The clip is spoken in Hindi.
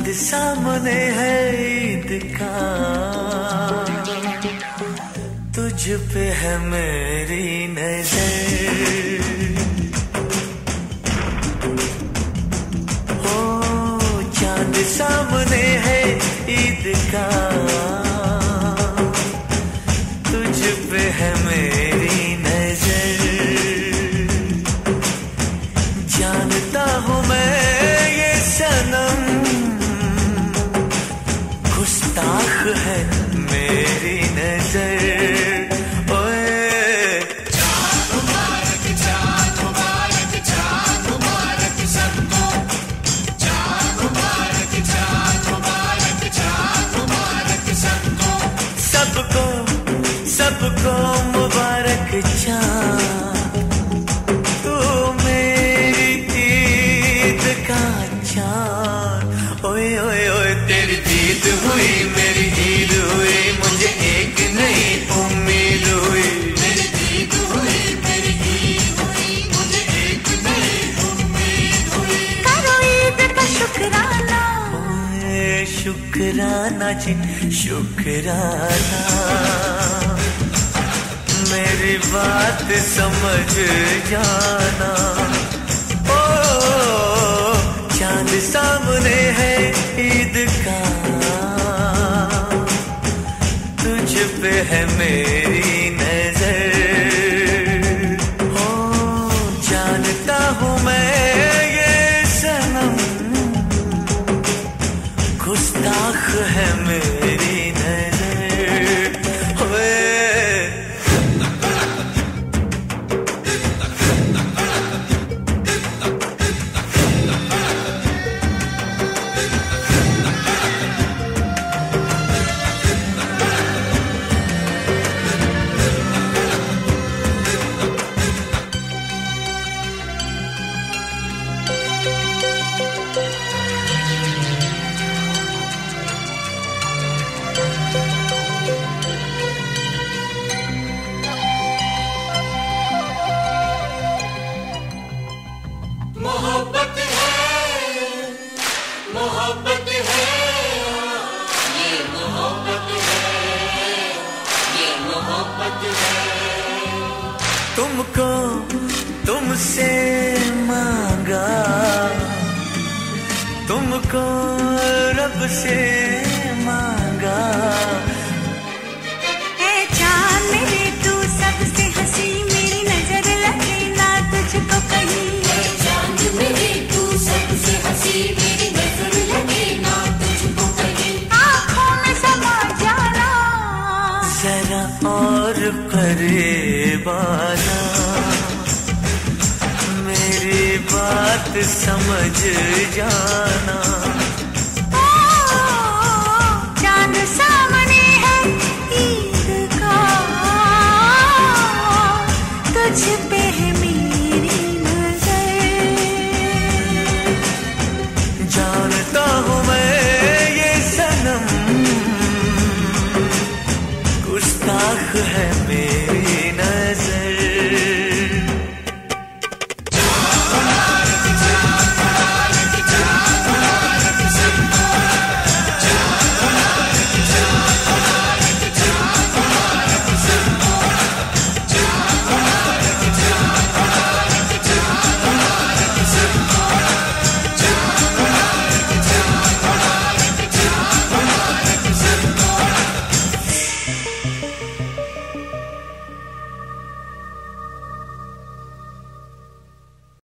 सामने है ईद का, तुझ पे है मेरी नजर। हो चांद सामने है ईद का, तुझ पे है मेरी नजर। जानता हूँ मैं ये सनम गुस्ताख है मेरी नजर। ओए चाँद मुबारक चाँद मुबारक चाँद मुबारक सबको, चाँद मुबारक चाँद मुबारक चाँद मुबारक सबको, सबको सबको मुबारक चाँद, तू मेरी ईद का चाँद। ओए ओए ओए तेरी ईद हुई मेरी ईद हुई, मुझे एक नई उम्मीद हुई। मेरी ईद हुई मेरी ईद हुई, मुझे एक नई उम्मीद हुई। करो ईद का शुक्राना, ओए शुक्राना जी शुक्राना, मेरी बात समझ जाना। ओ चांद सामने है ईद का, तुझ पे है मेरी नजर। हो जानता हूँ मैं ये सनम गुस्ताख है मेरी नजर। होए मोहब्बत है, मोहब्बत है, ये मोहब्बत है, ये मोहब्बत है। तुमको तुमसे मांगा, तुमको रब से मांगा। है चाँद मेरे तू सबसे हंसी, मेरी नजर लगे ना तुझको कहीं। चाँद मेरे तू सबसे हंसी, मेरी नजर लगे ना तुझको कहीं। आँखों में समा जाना, जरा और करीब आना, मेरी बात समझ जाना।